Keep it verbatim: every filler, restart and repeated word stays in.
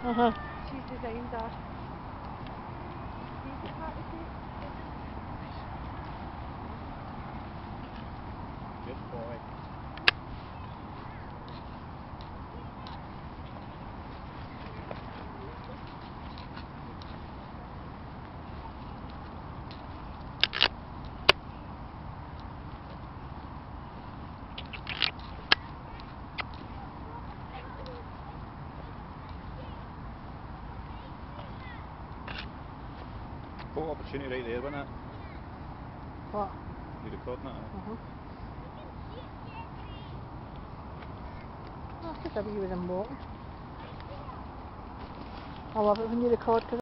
Uh-huh. She's designed that. Good boy. What opportunity right there, wasn't it? What? You recording it? Uh-huh. Oh, I could have you with them walking. I love it when you record, 'cause